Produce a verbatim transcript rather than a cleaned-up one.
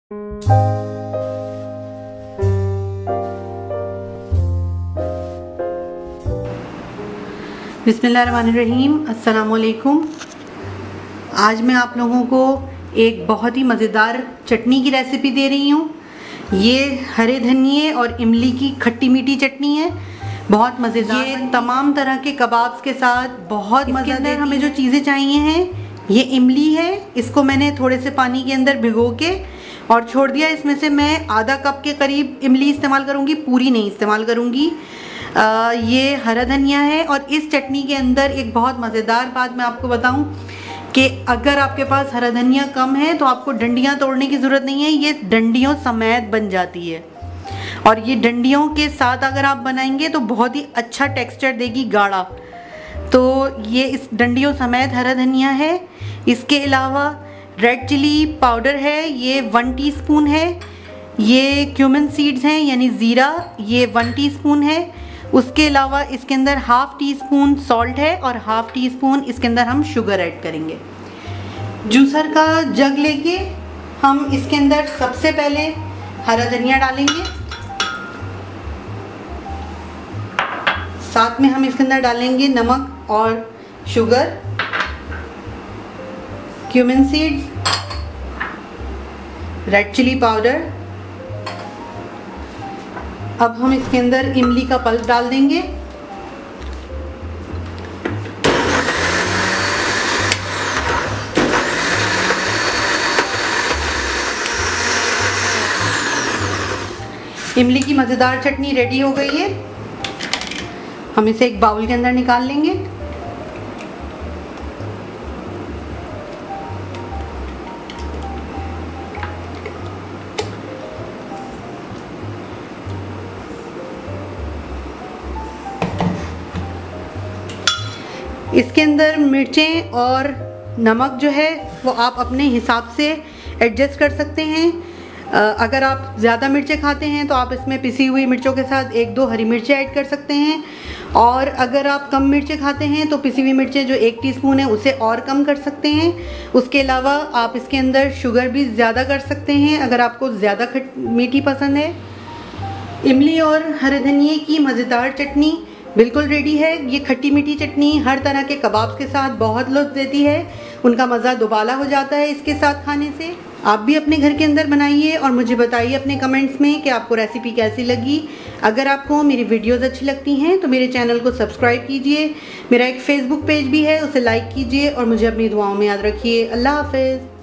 बिस्मिल्लाहिर्रहमानिर्रहीम, अस्सलामुअलैकुम। आज मैं आप लोगों को एक बहुत ही मज़ेदार चटनी की रेसिपी दे रही हूँ। ये हरे धनिए और इमली की खट्टी मीठी चटनी है, बहुत मज़ेदार। ये तमाम तरह के कबाब्स के साथ बहुत मज़ा देती है। हमें जो चीज़ें चाहिए हैं, ये इमली है, इसको मैंने थोड़े से पानी के अंदर भिगो के और छोड़ दिया। इसमें से मैं आधा कप के करीब इमली इस्तेमाल करूँगी, पूरी नहीं इस्तेमाल करूँगी। आ, ये हरा धनिया है। और इस चटनी के अंदर एक बहुत मज़ेदार बात मैं आपको बताऊं कि अगर आपके पास हरा धनिया कम है तो आपको डंडियां तोड़ने की ज़रूरत नहीं है, ये डंडियों समेत बन जाती है। और ये डंडियों के साथ अगर आप बनाएंगे तो बहुत ही अच्छा टेक्सचर देगी, गाढ़ा। तो ये इस डंडियों समेत हरा धनिया है। इसके अलावा रेड चिली पाउडर है, ये वन टीस्पून है। ये क्यूमिन सीड्स हैं यानी ज़ीरा, ये वन टीस्पून है। उसके अलावा इसके अंदर हाफ़ टी स्पून सॉल्ट है और हाफ़ टी स्पून इसके अंदर हम शुगर ऐड करेंगे। जूसर का जग लेके हम इसके अंदर सबसे पहले हरा धनिया डालेंगे, साथ में हम इसके अंदर डालेंगे नमक और sugar, cumin seeds, red chilli powder. अब हम इसके अंदर इमली का पल्प डाल देंगे। इमली की मज़ेदार चटनी रेडी हो गई है। हम इसे एक बाउल के अंदर निकाल लेंगे। इसके अंदर मिर्चें और नमक जो है वो आप अपने हिसाब से एडजस्ट कर सकते हैं। अगर आप ज़्यादा मिर्चें खाते हैं तो आप इसमें पिसी हुई मिर्चों के साथ एक दो हरी मिर्चें ऐड कर सकते हैं। और अगर आप कम मिर्चें खाते हैं तो पिसी हुई मिर्चें जो एक टीस्पून है उसे और कम कर सकते हैं। उसके अलावा आप इसके अंदर शुगर भी ज़्यादा कर सकते हैं अगर आपको ज़्यादा खट मीठी पसंद है। इमली और हरे धनिए की मज़ेदार चटनी बिल्कुल रेडी है। ये खट्टी मीठी चटनी हर तरह के कबाब्स के साथ बहुत लुत्फ़ देती है, उनका मज़ा दोबाला हो जाता है इसके साथ खाने से। आप भी अपने घर के अंदर बनाइए और मुझे बताइए अपने कमेंट्स में कि आपको रेसिपी कैसी लगी। अगर आपको मेरी वीडियोस अच्छी लगती हैं तो मेरे चैनल को सब्सक्राइब कीजिए। मेरा एक फेसबुक पेज भी है, उसे लाइक कीजिए और मुझे अपनी दुआओं में याद रखिए। अल्लाह हाफ़िज़।